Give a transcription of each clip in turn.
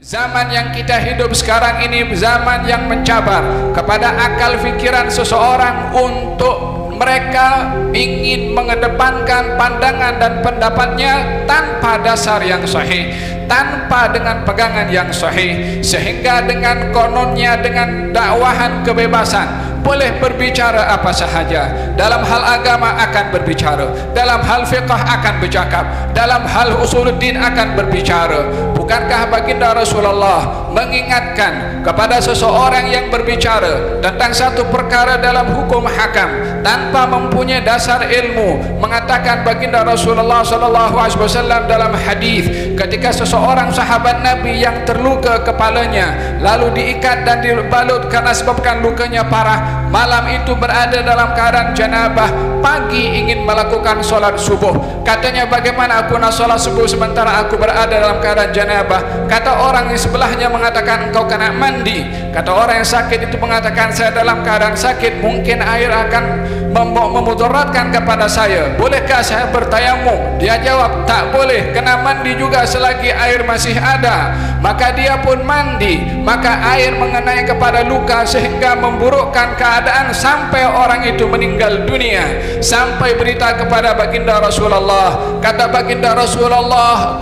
Zaman yang kita hidup sekarang ini zaman yang mencabar kepada akal fikiran seseorang untuk mereka ingin mengedepankan pandangan dan pendapatnya tanpa dasar yang sahih, tanpa dengan pegangan yang sahih, sehingga dengan kononnya, dengan dakwahan kebebasan boleh berbicara apa sahaja. Dalam hal agama akan berbicara, dalam hal fiqh akan bercakap, dalam hal usuluddin akan berbicara. Bukankah baginda Rasulullah mengingatkan kepada seseorang yang berbicara tentang satu perkara dalam hukum hakam tanpa mempunyai dasar ilmu? Mengatakan baginda Rasulullah SAW dalam hadis, ketika seseorang sahabat Nabi yang terluka kepalanya lalu diikat dan dibalut karena sebabkan lukanya parah, malam itu berada dalam keadaan janabah, pagi ingin melakukan solat subuh. Katanya, bagaimana aku nak solat subuh sementara aku berada dalam keadaan janabah? Kata orang di sebelahnya mengatakan, engkau kena mandi. Kata orang yang sakit itu mengatakan, saya dalam keadaan sakit, mungkin air akan memudaratkan kepada saya, bolehkah saya bertayamum? Dia jawab, tak boleh, kena mandi juga selagi air masih ada. Maka dia pun mandi, maka air mengenai kepada luka sehingga memburukkan keadaan sampai orang itu meninggal dunia. Sampai berita kepada baginda Rasulullah, kata baginda Rasulullah,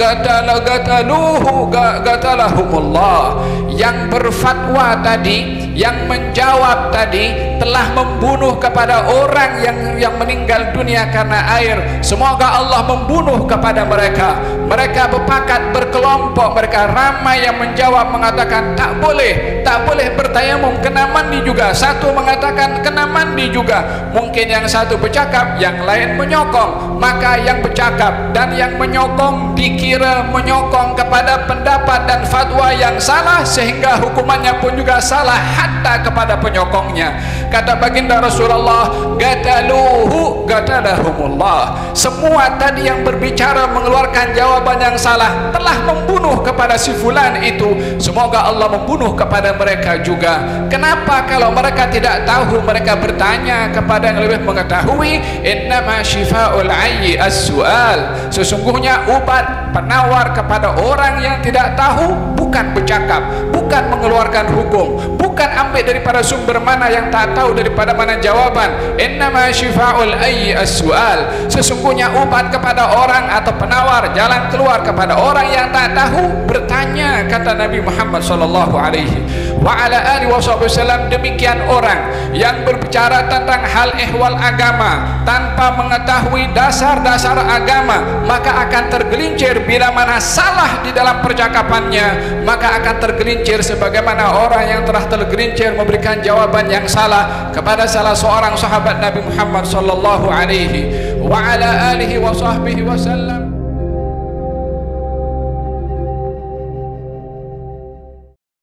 gatalahumullah, yang berfatwa tadi, yang menjawab tadi telah membunuh kepada orang yang meninggal dunia karena air. Semoga Allah membunuh kepada mereka. Mereka berpakat, berkelompok, mereka ramai yang menjawab mengatakan tak boleh bertayamum, kena mandi juga. Satu mengatakan kena mandi juga. Mungkin yang satu bercakap, yang lain menyokong. Maka yang bercakap dan yang menyokong dikira menyokong kepada pendapat dan fatwa yang salah, sehingga hukumannya pun juga salah hatta kepada penyokongnya. Kata baginda Rasulullah, gatalahumullah, semua tadi yang berbicara mengeluarkan jawaban yang salah telah membunuh kepada si fulan itu. Semoga Allah membunuh kepada mereka juga. Kenapa kalau mereka tidak tahu mereka bertanya kepada yang lebih mengetahui? Innama syifa'ul ayyi as-su'al, sesungguhnya obat penawar kepada orang yang tidak tahu bukan bercakap, bukan mengeluarkan hukum, bukan ambil daripada sumber mana yang tak tahu daripada mana jawaban. Innama syifa'ul ayyi as-su'al, sesungguhnya obat kepada orang atau penawar jalan keluar kepada orang yang tak tahu bertanya, kata Nabi Muhammad sallallahu alaihi wa ala alihi wasallam. Demikian orang yang berbicara tentang hal ehwal agama tanpa mengetahui dasar-dasar agama, maka akan tergelincir. Bila mana salah di dalam percakapannya, maka akan tergelincir sebagaimana orang yang telah tergelincir memberikan jawaban yang salah kepada salah seorang sahabat Nabi Muhammad sallallahu alaihi wa ala alihi wasallam.